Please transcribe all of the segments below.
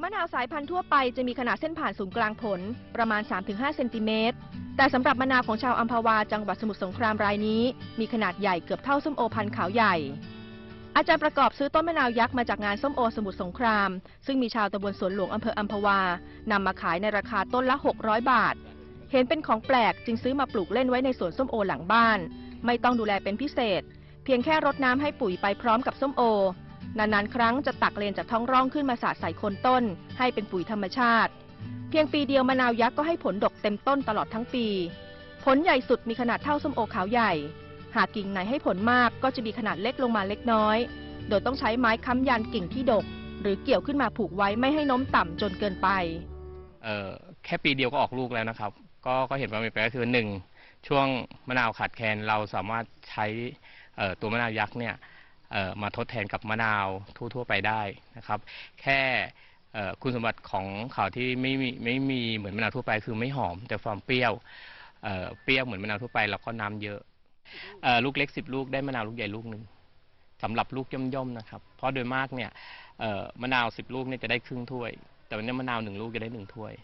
มะนาวสายพันธุ์ทั่วไปจะมีขนาดเส้นผ่านศูนย์กลางผลประมาณ 3-5 เซนติเมตรแต่สำหรับมะนาวของชาวอัมพวาจังหวัดสมุทรสงครามรายนี้มีขนาดใหญ่เกือบเท่าส้มโอพันธุ์ขาวใหญ่อาจารย์ประกอบซื้อต้นมะนาวยักษ์มาจากงานส้มโอสมุทรสงครามซึ่งมีชาวตำบลสวนหลวงอำเภออัมพวานำมาขายในราคาต้นละ600 บาทเห็นเป็นของแปลกจึงซื้อมาปลูกเล่นไว้ในสวนส้มโอหลังบ้านไม่ต้องดูแลเป็นพิเศษเพียงแค่รดน้ำให้ปุ๋ยไปพร้อมกับส้มโอนานๆครั้งจะตักเลนจากท้องร่องขึ้นมาสาดใส่โคนต้นให้เป็นปุ๋ยธรรมชาติเพียงปีเดียวมะนาวยักษ์ก็ให้ผลดกเต็มต้นตลอดทั้งปีผลใหญ่สุดมีขนาดเท่าส้มโอขาวใหญ่หากกิ่งไหนให้ผลมากก็จะมีขนาดเล็กลงมาเล็กน้อยโดยต้องใช้ไม้ค้ำยันกิ่งที่ดกหรือเกี่ยวขึ้นมาผูกไว้ไม่ให้โน้มต่ำจนเกินไปแค่ปีเดียวก็ออกลูกแล้วนะครับก็เห็นว่ามีแปลก็คือ1ช่วงมะนาวขาดแคลนเราสามารถใช้ตัวมะนาวยักษ์เนี่ยมาทดแทนกับมะนาวทั่วไปได้นะครับแค่คุณสมบัติของเขาที่ไม่มีเหมือนมะนาวทั่วไปคือไม่หอมแต่ความเปรี้ยวเหมือนมะนาวทั่วไปแล้วก็น้ำเยอะลูกเล็ก10 ลูกได้มะนาวลูกใหญ่ลูกหนึ่งสำหรับลูกย่อมๆนะครับเพราะโดยมากเนี่ยมะนาว10 ลูกเนี่ยจะได้ครึ่งถ้วยแต่วันนี้มะนาว1 ลูกจะได้1 ถ้วย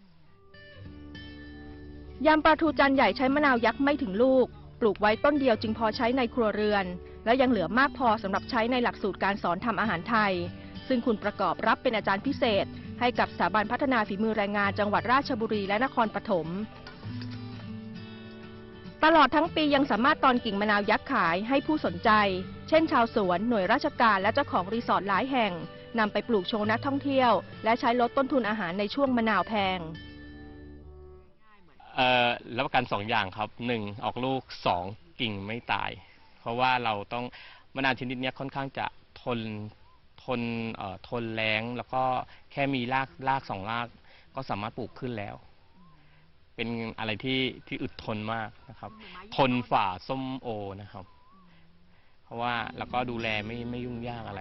ยำปลาทูจานใหญ่ใช้มะนาวยักษ์ไม่ถึงลูกปลูกไว้ต้นเดียวจึงพอใช้ในครัวเรือนและยังเหลือมากพอสำหรับใช้ในหลักสูตรการสอนทำอาหารไทยซึ่งคุณประกอบรับเป็นอาจารย์พิเศษให้กับสถาบันพัฒนาฝีมือแรงงานจังหวัดราชบุรีและนครปฐมตลอดทั้งปียังสามารถตอนกิ่งมะนาวยักษ์ขายให้ผู้สนใจเช่นชาวสวนหน่วยราชการและเจ้าของรีสอร์ทหลายแห่งนำไปปลูกโชว์นักท่องเที่ยวและใช้ลดต้นทุนอาหารในช่วงมะนาวแพงรับประกัน2 อย่างครับ1ออกลูก2กิ่งไม่ตายเพราะว่าเราต้องมะนาวชนิดนี้ค่อนข้างจะทนแล้งแล้วก็แค่มีราก2 รากก็สามารถปลูกขึ้นแล้วเป็นอะไรที่อึดทนมากนะครับทนฝ่าส้มโอนะครับเพราะว่าแล้วก็ดูแลไม่ยุ่งยากอะไร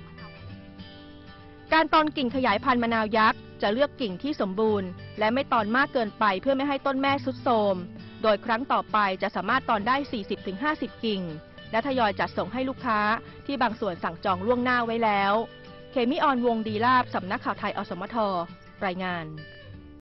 การตอนกิ่งขยายพันธุ์มะนาวยักษ์จะเลือกกิ่งที่สมบูรณ์และไม่ตอนมากเกินไปเพื่อไม่ให้ต้นแม่ทรุดโทรมโดยครั้งต่อไปจะสามารถตอนได้ 40-50 กิ่งและทยอยจัดส่งให้ลูกค้าที่บางส่วนสั่งจองล่วงหน้าไว้แล้วเขมิออนวงศ์ดีลาภสำนักข่าวไทยอสมทรายงาน